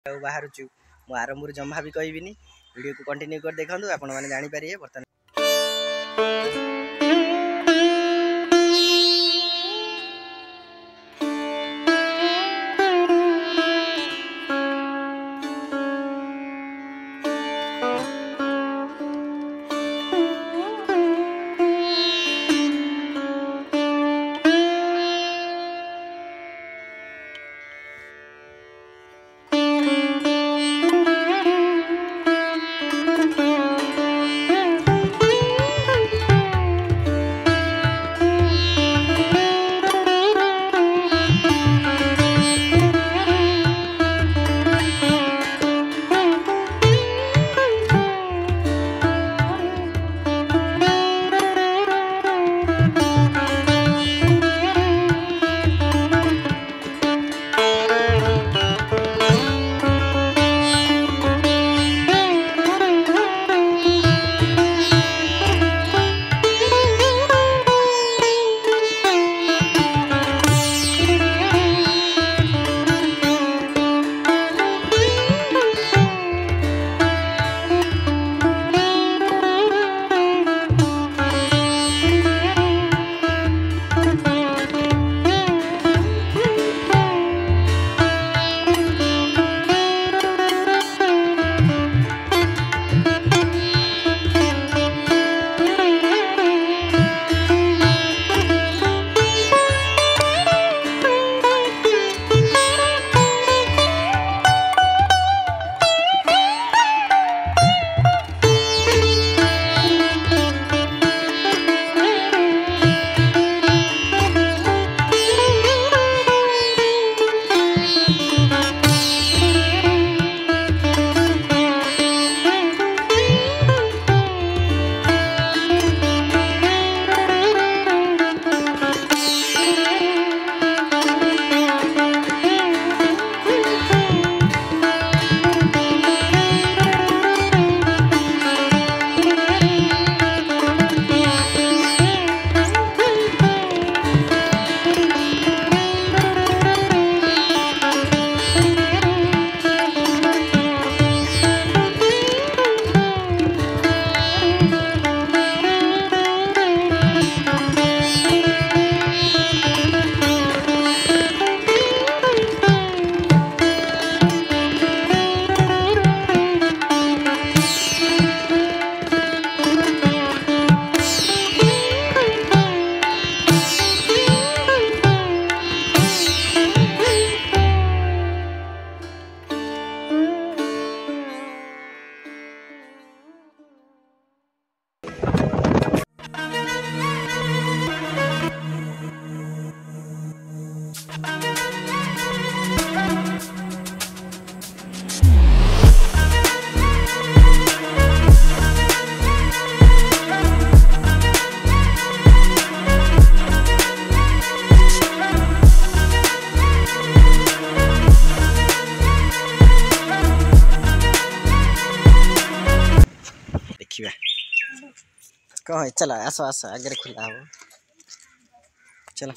बाहर मु आरंभ जमा भी कहबिनी वीडियो को कंटिन्यू कर देखंतु आपण माने जानि पारिए बर्तन कह चला आस आस आगे खुला हो चलो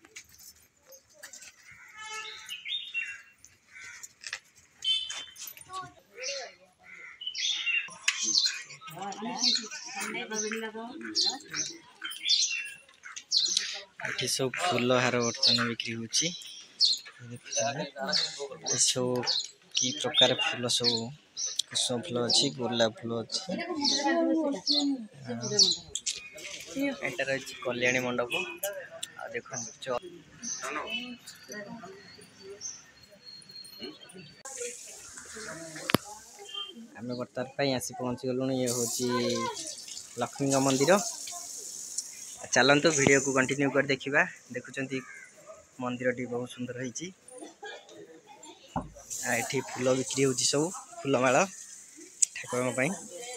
ये सब फूल हार बर्तन बिक्री होची सब की प्रकार फूल सब कुसुम फूल अच्छी गोलाप फूल अच्छी एंटर अच्छी कल्याणी मंडप आ देखो आम बर्तमान आसी पहुँची गलु ये हूँ लक्ष्मी मंदिर चलतु वीडियो को कंटिन्यू कर देखा देखुं मंदिर टी बहुत सुंदर होती फूल बिक्री हो सब फूलमाल ठाकुर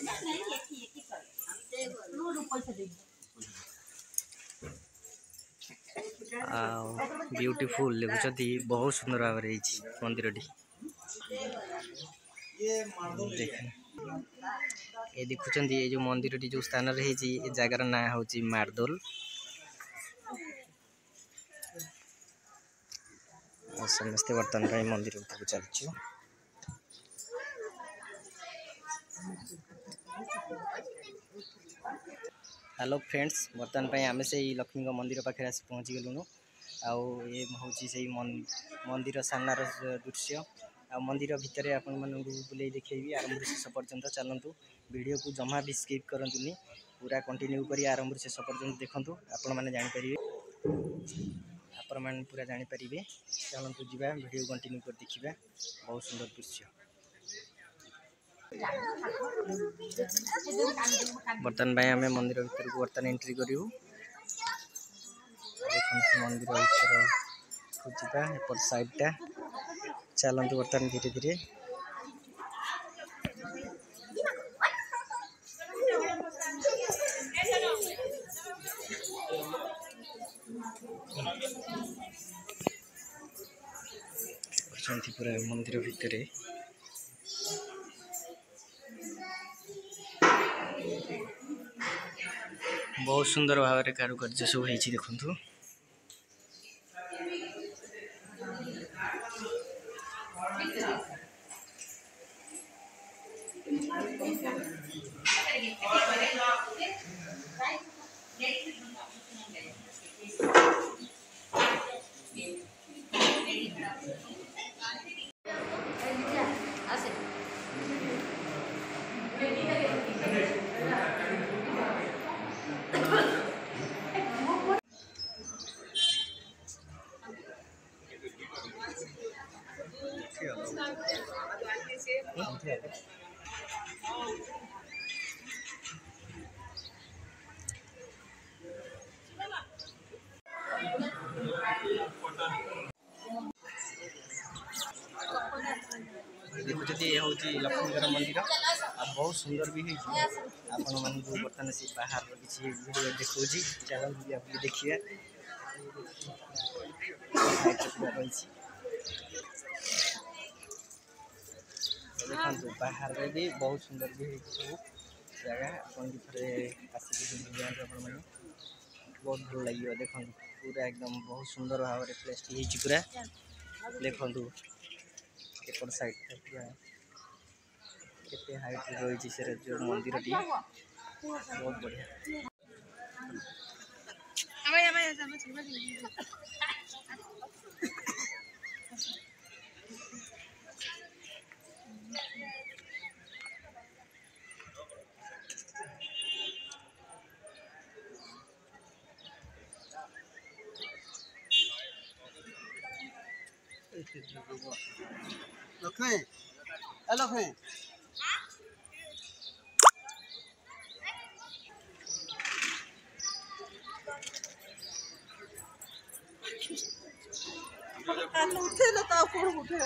ब्यूटीफुल देखुं बहुत सुंदर भाव मंदिर टी ये देखुं ये जो मंदिर टी जो स्थान रही जगार ना हूँ मार्दोल समस्ते बर्तमान मंदिर चलचु हेलो फ्रेंड्स, बर्तमान आम से लक्ष्मी मंदिर पाखे आसी पहुँची गलुनु। ये हूँ से मंदिर सामनार दृश्य। मंदिर भितर आपण मानू बुले देखी आरंभ शेष पर्यंत चलतु। वीडियो को जमा भी स्किप करंतुनी, पूरा कंटिन्यू करी आरंभ शेष पर्यंत देखंतु। आपण माने जानि परिबे, आपण माने पूरा जानि परिबे। चलतु जीवा वीडियो कंटिन्यू कर देखिबा। बहुत सुंदर दृश्य। बर्तमान आम मंदिर भर को बर्तमान एंट्री करूँ। मंदिर भर जावा एपट साइडटा चलतु बर्तमान धीरे धीरे। पूरा मंदिर भितर बहुत सुंदर भाव में कारुकार्य सब होती देखु। देखुं ये हूँ लक्ष्मी मंदिर बहुत सुंदर भी आपण मान बर्तमान से बाहर किसी वीडियो देखा चलो देखिए। देखो बाहर में भी बहुत सुंदर भी सब जगह मैंने बहुत भल लगे। देखो पूरा एकदम बहुत सुंदर भाव में प्लेस पूरा देखु एपट साइड केते हाइट रही से जो मंदिर टी बहुत बढ़िया। लक्ष्मी लक्ष्मी उठे ना उठे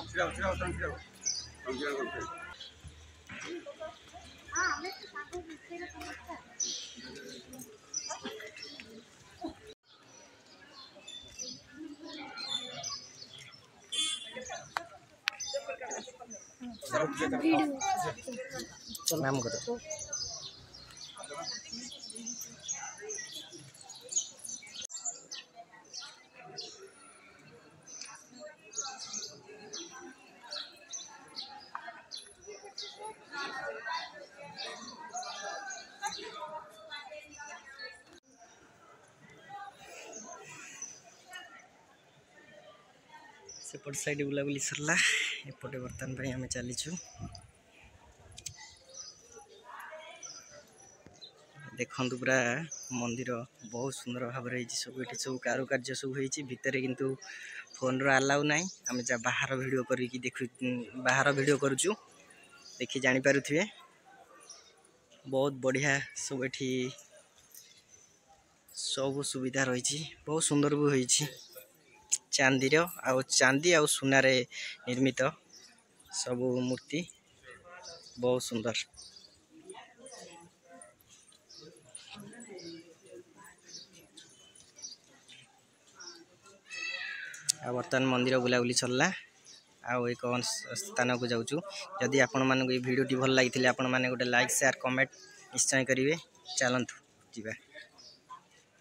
मैम करो सेपट साइड बुलाबुली सरला। एपटे बर्तमान आम चलीचु। देखु पूरा मंदिर बहुत सुंदर भाव सब ये सब कारुकार्य सब होती भितर किंतु फोन रो अलाउ ना। आम जा बाहर वीडियो करके देखु बाहर वीडियो करुचु देखी जानी पारुथिबे। बहुत बढ़िया सब एठी सब सुविधा रही बहुत सुंदर भी होती। चांदी आ सुनार निर्मित सब मूर्ति बहुत सुंदर। बर्तमान मंदिर बुलाबुली सरला। एक स्थान को जाऊँ। जदि आपण मानक वीडियो भल लगी आपण मैंने गोटे लाइक शेयर कमेंट निश्चय करेंगे। चलतु जीवा।